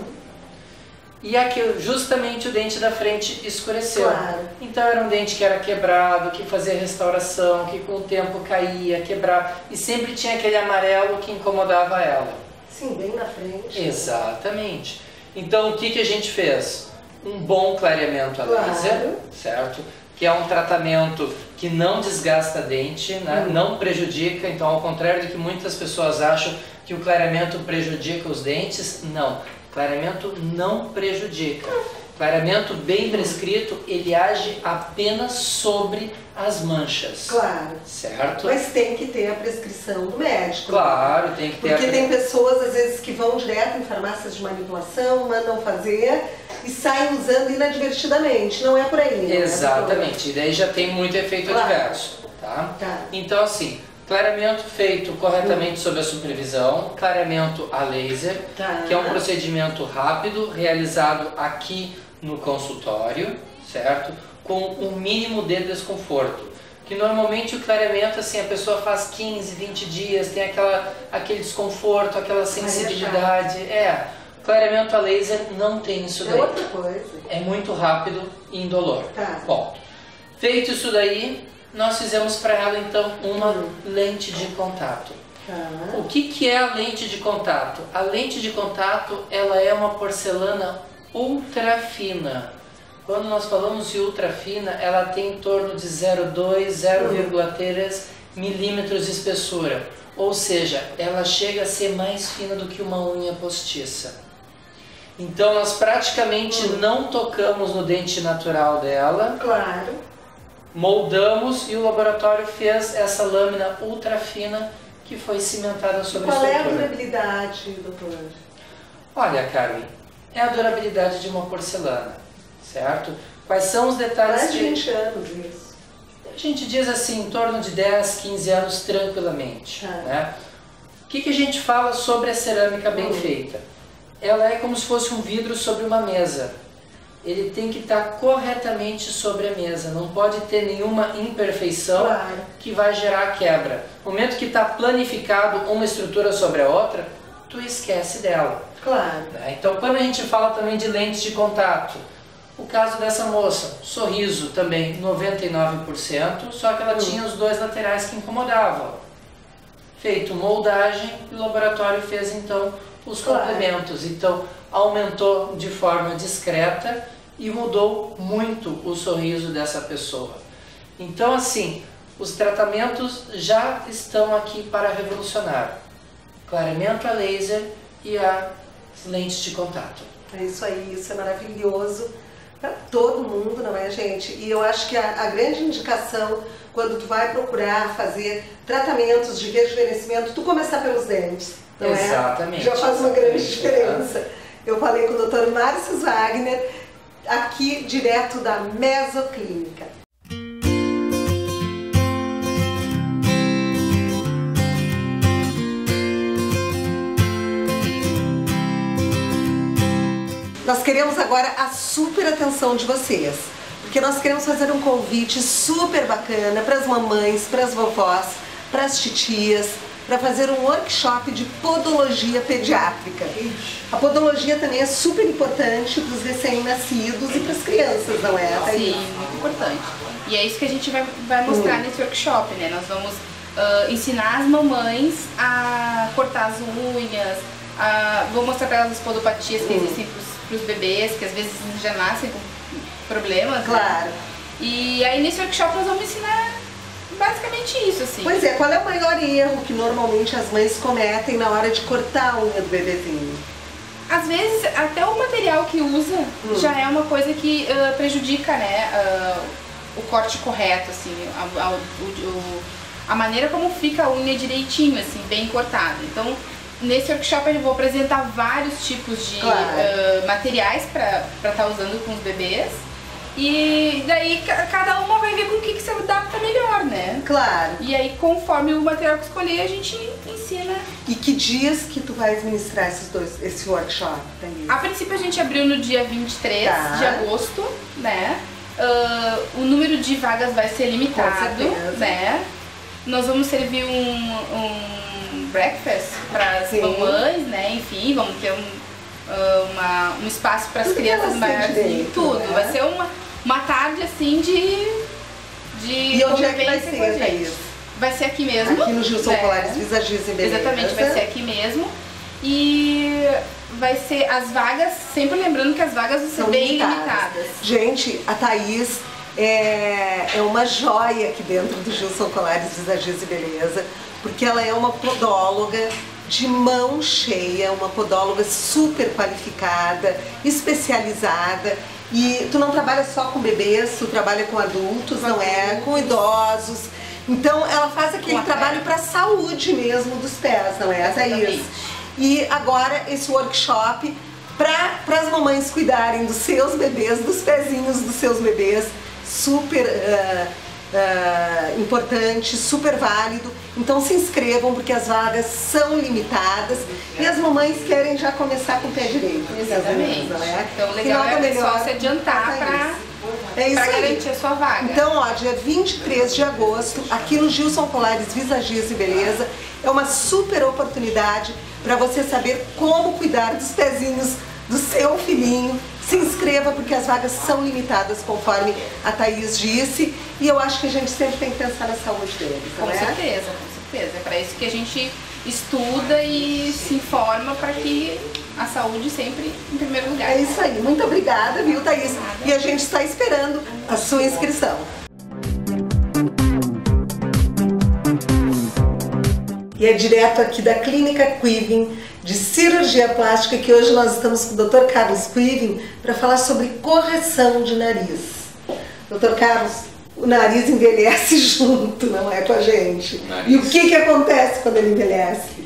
E aqui, justamente o dente da frente escureceu. Claro. Então era um dente que era quebrado, que fazia restauração, que com o tempo caía, quebrava. E sempre tinha aquele amarelo que incomodava ela. Sim, bem na frente. Exatamente. Então o que a gente fez? Um bom clareamento a laser, certo? Que é um tratamento que não desgasta dente, né? Não prejudica. Então, ao contrário do que muitas pessoas acham que o clareamento prejudica os dentes, não. Clareamento não prejudica. Clareamento bem prescrito, ele age apenas sobre as manchas. Claro. Certo? Mas tem que ter a prescrição do médico. Claro, tem que ter. Porque tem pessoas, às vezes, que vão direto em farmácias de manipulação, mandam fazer e saem usando inadvertidamente. Não é por aí. Não exatamente. E daí já tem muito efeito adverso. Tá? Então, assim, clareamento feito corretamente sob a supervisão, clareamento a laser, que é um procedimento rápido, realizado aqui no consultório, certo? Com um mínimo de desconforto. Que normalmente o clareamento, assim, a pessoa faz 15, 20 dias, tem aquele desconforto, aquela sensibilidade. Clareamento a laser não tem isso daí. É outra coisa. É muito rápido e indolor. Ponto. Feito isso daí, nós fizemos para ela então uma lente de contato. O que é a lente de contato? A lente de contato, ela é uma porcelana ultra fina. Quando nós falamos de ultra fina, ela tem em torno de 0,2, 0,3 milímetros de espessura. Ou seja, ela chega a ser mais fina do que uma unha postiça. Então nós praticamente não tocamos no dente natural dela. Claro. Moldamos e o laboratório fez essa lâmina ultra fina que foi cimentada sobre a estrutura. Qual é a durabilidade, doutor? Olha, Carmen, é a durabilidade de uma porcelana, certo? Quais são os detalhes? Mais de 20 anos isso. A gente diz assim, em torno de 10, 15 anos tranquilamente. Né? O que a gente fala sobre a cerâmica bem feita? Ela é como se fosse um vidro sobre uma mesa. Ele tem que estar corretamente sobre a mesa, não pode ter nenhuma imperfeição que vai gerar quebra. No momento que está planificado uma estrutura sobre a outra, tu esquece dela. Claro. Então, quando a gente fala também de lentes de contato, o caso dessa moça, sorriso também 99%, só que ela tinha os dois laterais que incomodavam. Feito moldagem, o laboratório fez então os complementos. Então, aumentou de forma discreta e mudou muito o sorriso dessa pessoa. Então, assim, os tratamentos já estão aqui para revolucionar. Clareamento a laser e as lentes de contato. É isso aí, isso é maravilhoso para todo mundo, não é, gente? E eu acho que a grande indicação, quando tu vai procurar fazer tratamentos de rejuvenescimento, tu começar pelos dentes, não é? Exatamente. Já faz uma grande diferença. Eu falei com o Dr. Márcio Wagner, aqui direto da Mesoclínica. Nós queremos agora a super atenção de vocês, porque nós queremos fazer um convite super bacana para as mamães, para as vovós, para as titias, para fazer um workshop de podologia pediátrica. A podologia também é super importante para os recém-nascidos e para as crianças, não é? Sim, muito importante. E é isso que a gente vai mostrar nesse workshop, né? Nós vamos ensinar as mamães a cortar as unhas, vou mostrar para elas as podopatias que existem para os bebês, que às vezes já nascem com problemas. Claro. Né? E aí nesse workshop nós vamos ensinar basicamente isso, assim. Pois é, qual é o maior erro que normalmente as mães cometem na hora de cortar a unha do bebezinho? Às vezes até o material que usa já é uma coisa que prejudica, né, o corte correto, assim, a maneira como fica a unha direitinho, assim, bem cortada. Então, nesse workshop eu vou apresentar vários tipos de materiais para estar usando com os bebês. E daí cada uma vai ver com o que se adapta melhor, né? Claro. E aí, conforme o material que escolher, a gente ensina. E que dias que tu vais ministrar esse workshop? A princípio a gente abriu no dia 23 de agosto, né? O número de vagas vai ser limitado, né? Nós vamos servir um breakfast para as mamães, né? Enfim, vamos ter um espaço para as crianças maiores e tudo. Né? Vai ser uma tarde assim de E onde é que vai ser, Thaís? Vai ser aqui mesmo. Aqui no Gilson Colares Visagismo e Beleza. Exatamente, vai ser aqui mesmo. E vai ser as vagas, sempre lembrando que as vagas vão ser bem limitadas. Gente, a Thaís é uma joia aqui dentro do Gilson Colares Visagismo e Beleza, porque ela é uma podóloga de mão cheia, uma podóloga super qualificada, especializada. E tu não trabalha só com bebês, tu trabalha com adultos, não é? Com idosos. Então ela faz aquele trabalho para a saúde mesmo dos pés, não é, Thaís? E agora esse workshop para as mamães cuidarem dos seus bebês, dos pezinhos dos seus bebês, super importante, super válido. Então se inscrevam porque as vagas são limitadas e as mamães querem já começar com o pé direito. Exatamente. Não é? Então o legal é só se adiantar para garantir a sua vaga. Então, ó, dia 23 de agosto, aqui no Gilson Colares Visagismo e Beleza, é uma super oportunidade para você saber como cuidar dos pezinhos do seu filhinho. Se inscreva porque as vagas são limitadas, conforme a Thaís disse, e eu acho que a gente sempre tem que pensar na saúde deles, com certeza, com certeza. É para isso que a gente estuda e se informa para que a saúde sempre em primeiro lugar. É isso aí. Muito obrigada, viu, Thaís? E a gente está esperando a sua inscrição. E é direto aqui da Clínica Quivin de Cirurgia Plástica que hoje nós estamos com o Dr. Carlos Quivin para falar sobre correção de nariz. Dr. Carlos, o nariz envelhece junto, não é, com a gente? E o que acontece quando ele envelhece?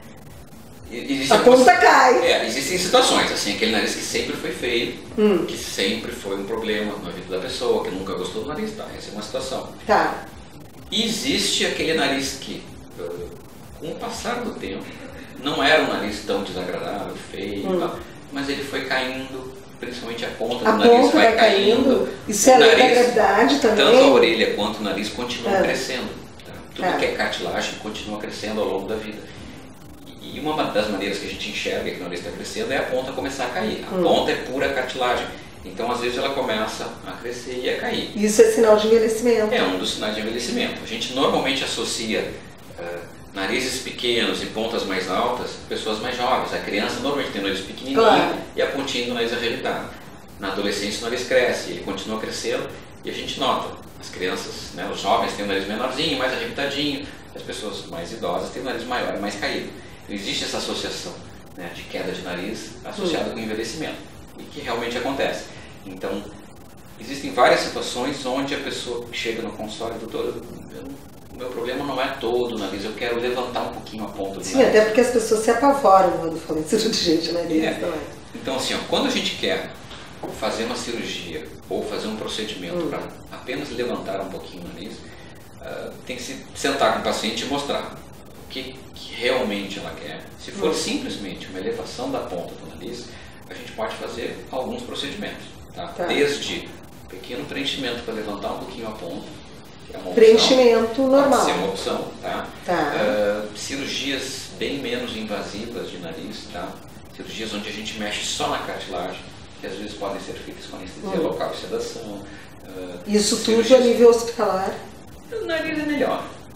A conta cai. Existem situações, assim, aquele nariz que sempre foi feio, que sempre foi um problema na vida da pessoa, que nunca gostou do nariz, tá? Essa é uma situação. Tá. E existe aquele nariz que, com o passar do tempo, não era um nariz tão desagradável, feio, tal, mas ele foi caindo, principalmente a ponta do nariz vai caindo. Isso é a lei da gravidade também. Tanto a orelha quanto o nariz continuam crescendo. Tá? Tudo que é cartilagem continua crescendo ao longo da vida. E uma das maneiras que a gente enxerga que o nariz está crescendo é a ponta começar a cair. A ponta é pura cartilagem. Então, às vezes, ela começa a crescer e a cair. Isso é sinal de envelhecimento. É um dos sinais de envelhecimento. A gente normalmente associa narizes pequenos e pontas mais altas a pessoas mais jovens. A criança normalmente tem o nariz pequenininho e a pontinha do nariz arrebitada. Na adolescência, o nariz cresce, ele continua crescendo e a gente nota. As crianças, né, os jovens têm o nariz menorzinho, mais arrebitadinho. As pessoas mais idosas têm o nariz maior e mais caído. Existe essa associação, né, de queda de nariz associada com envelhecimento, e que realmente acontece. Então, existem várias situações onde a pessoa chega no consultório, doutor, o meu problema não é todo o nariz, eu quero levantar um pouquinho a ponta do nariz. Sim, até porque as pessoas se apavoram quando falam de cirurgia de nariz. Então, assim, quando a gente quer fazer uma cirurgia ou fazer um procedimento para apenas levantar um pouquinho o nariz, tem que se sentar com o paciente e mostrar o que realmente ela quer. Se for simplesmente uma elevação da ponta do nariz, a gente pode fazer alguns procedimentos, tá? Desde pequeno preenchimento para levantar um pouquinho a ponta, que é uma opção. Preenchimento normal. Pode ser uma opção, tá? Cirurgias bem menos invasivas de nariz, tá? Cirurgias onde a gente mexe só na cartilagem, que às vezes podem ser feitas com anestesia local e sedação. Isso tudo a nível hospitalar? O nariz é melhor.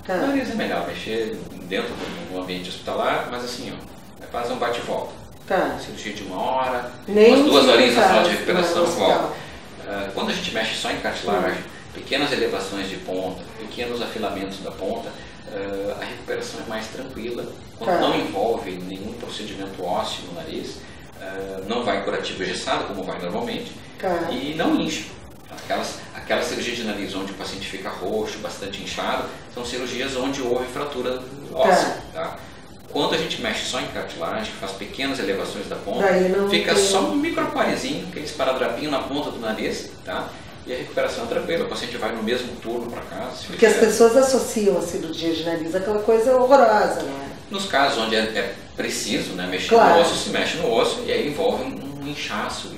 O nariz é melhor mexer dentro do ambiente hospitalar, mas assim, ó, é quase um bate-volta. Cirurgia de 1 hora, umas 2 horinhas na sala de recuperação, volta. Quando a gente mexe só em cartilagem, pequenas elevações de ponta, pequenos afilamentos da ponta, a recuperação é mais tranquila. Quando não envolve nenhum procedimento ósseo no nariz, não vai curativo engessado, como vai normalmente, e não incha. Aquela cirurgia de nariz onde o paciente fica roxo, bastante inchado, são cirurgias onde houve fratura óssea. Quando a gente mexe só em cartilagem, faz pequenas elevações da ponta, fica só um microparezinho, aquele esparadrapinho na ponta do nariz, e a recuperação é tranquila. O paciente vai no mesmo turno para casa. Porque as pessoas associam a cirurgia de nariz àquela coisa horrorosa, não é? Nos casos onde é preciso, né, mexer no osso, se mexe no osso, e aí envolve um inchaço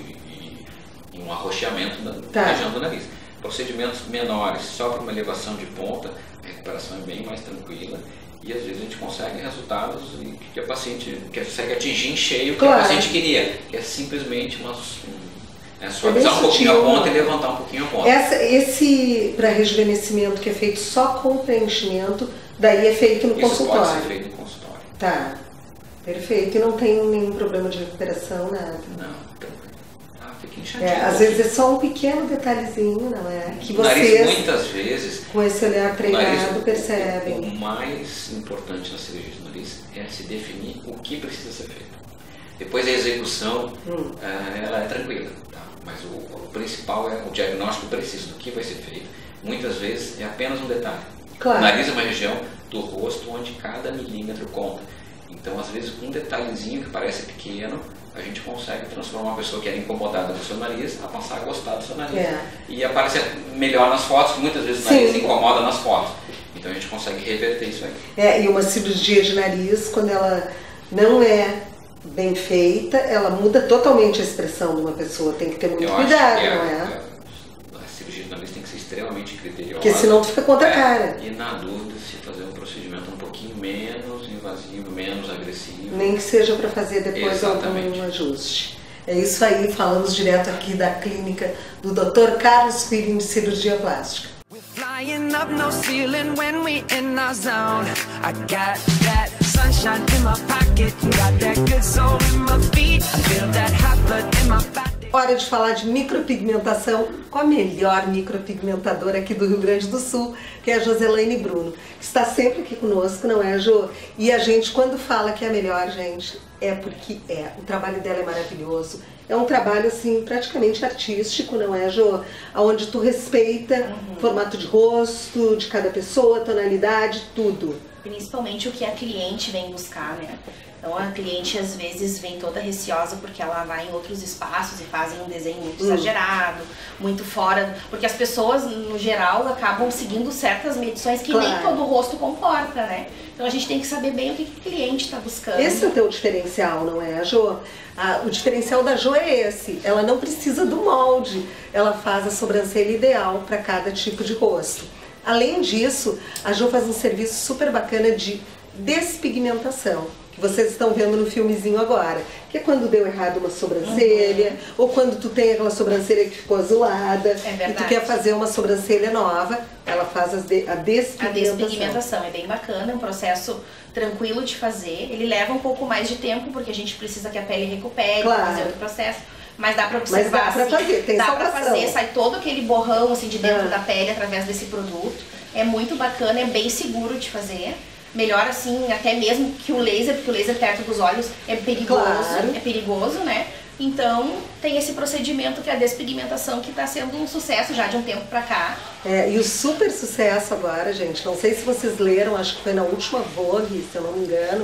e um arroxeamento da região do nariz. Procedimentos menores, só para uma elevação de ponta, a recuperação é bem mais tranquila. E às vezes a gente consegue resultados que a paciente consegue atingir em cheio o que a paciente queria, que é simplesmente suavizar um pouquinho a ponta e levantar um pouquinho a ponta. Esse para rejuvenescimento que é feito só com preenchimento, daí é feito no consultório. Isso pode ser feito no consultório. Tá, perfeito. E não tem nenhum problema de recuperação, nada? Não. Fica inchadinho. Às vezes é só um pequeno detalhezinho, não é? Que vocês, muitas vezes, com esse olhar treinado, percebem. O mais importante na cirurgia de nariz é se definir o que precisa ser feito. Depois a execução, ela é tranquila, mas o principal é o diagnóstico preciso do que vai ser feito. Muitas vezes é apenas um detalhe. O nariz é uma região do rosto onde cada milímetro conta. Então, às vezes, com um detalhezinho que parece pequeno, a gente consegue transformar uma pessoa que era incomodada do seu nariz a passar a gostar do seu nariz. E aparecer melhor nas fotos, que muitas vezes o nariz incomoda nas fotos. Então a gente consegue reverter isso aí. E uma cirurgia de nariz, quando ela não é bem feita, ela muda totalmente a expressão de uma pessoa. Tem que ter muito cuidado, não é? A cirurgia de nariz tem que ser extremamente criteriosa. Porque senão tu fica contra a cara. E na dúvida, se fazer um procedimento um pouquinho menos invasivo, menos agressivo. Nem que seja para fazer depois algum ajuste. É isso aí, falamos direto aqui da clínica do Dr. Carlos Quirin de cirurgia plástica. Flying up no ceiling when we in our zone. I got that sunshine in my pocket, got that good soul in my feet. I feel that hot blood in my body. Hora de falar de micropigmentação com a melhor micropigmentadora aqui do Rio Grande do Sul, que é a Joselaine Bruno, que está sempre aqui conosco, não é, Jo? E a gente, quando fala que é a melhor, gente, é porque é. O trabalho dela é maravilhoso. É um trabalho, assim, praticamente artístico, não é, Jo? Onde tu respeita o formato de rosto, de cada pessoa, tonalidade, tudo. Principalmente o que a cliente vem buscar, né? Então a cliente às vezes vem toda receosa porque ela vai em outros espaços e fazem um desenho muito exagerado, muito fora, porque as pessoas no geral acabam seguindo certas medições que nem todo rosto comporta, né? Então a gente tem que saber bem o que o cliente está buscando. Esse é o teu diferencial, não é, Jo? O diferencial da Jo é esse, ela não precisa do molde, ela faz a sobrancelha ideal para cada tipo de rosto. Além disso, a Jo faz um serviço super bacana de despigmentação, que vocês estão vendo no filmezinho agora, que é quando deu errado uma sobrancelha, ou quando tu tem aquela sobrancelha que ficou azulada, e tu quer fazer uma sobrancelha nova, ela faz a despigmentação. A despigmentação é bem bacana, é um processo tranquilo de fazer, ele leva um pouco mais de tempo, porque a gente precisa que a pele recupere, fazer outro processo. Mas dá pra observar, mas dá pra fazer, tem dá salvação. pra fazer, sai todo aquele borrão assim de dentro da pele através desse produto. É muito bacana, é bem seguro de fazer. Melhor assim, até mesmo que o laser, porque o laser perto dos olhos é perigoso, né? Então tem esse procedimento que é a despigmentação, que está sendo um sucesso já de um tempo pra cá. E o super sucesso agora, gente, não sei se vocês leram, acho que foi na última Vogue, se eu não me engano,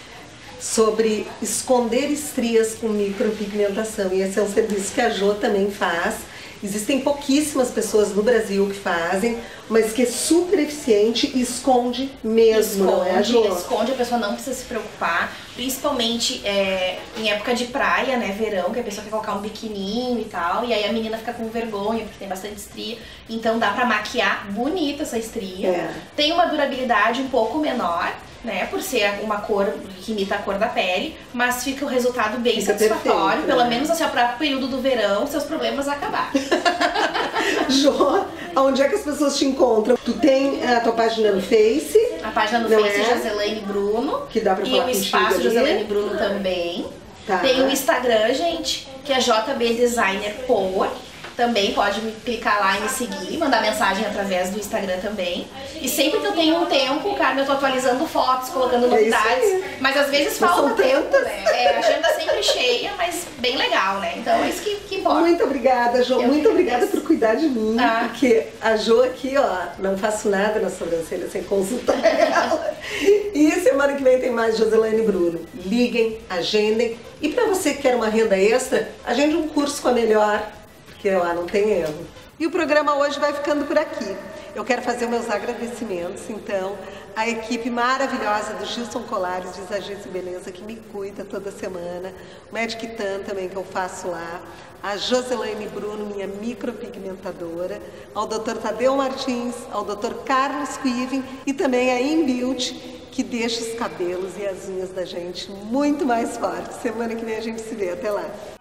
sobre esconder estrias com micropigmentação. E esse é um serviço que a Jo também faz. Existem pouquíssimas pessoas no Brasil que fazem, mas que é super eficiente e esconde mesmo, não é, Jo? Esconde, a pessoa não precisa se preocupar, principalmente em época de praia, né, verão, que a pessoa quer colocar um biquininho e tal, e aí a menina fica com vergonha, porque tem bastante estria, então dá pra maquiar bonita essa estria. Tem uma durabilidade um pouco menor, né, por ser uma cor que imita a cor da pele, mas fica o resultado bem satisfatório, pelo menos assim, para o período do verão, seus problemas acabaram. Jo, onde é que as pessoas te encontram? Tu tem a tua página no Face? A página no Face Joselaine Bruno. Que dá pra falar e o espaço ali. Joselaine Bruno também. Tá. Tem o Instagram, gente, que é JB Designer Power. Também pode me clicar lá e me seguir, mandar mensagem através do Instagram também. E sempre que eu tenho um tempo, Carmen, eu tô atualizando fotos, colocando novidades. Mas às vezes falta tempo, né? A agenda sempre cheia, mas bem legal, né? Então é isso que importa. Muito obrigada, Jo. Muito obrigada por cuidar de mim. Porque a Jo aqui, ó, não faço nada na sobrancelha sem consultar ela. E semana que vem tem mais Joselaine Bruno. Liguem, agendem. E pra você que quer uma renda extra, agende um curso com a Melhor. Porque lá não tem erro. E o programa hoje vai ficando por aqui. Eu quero fazer meus agradecimentos, então, à equipe maravilhosa do Gilson Colares, de Exagência e Beleza, que me cuida toda semana, o Magic Tan também, que eu faço lá, a Joselaine Bruno, minha micropigmentadora, ao Dr. Tadeu Martins, ao Dr. Carlos Quiven e também a InBeauty, que deixa os cabelos e as unhas da gente muito mais fortes. Semana que vem a gente se vê. Até lá.